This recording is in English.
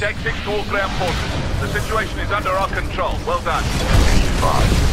Tech 6 to all ground forces. The situation is under our control. Well done. 85.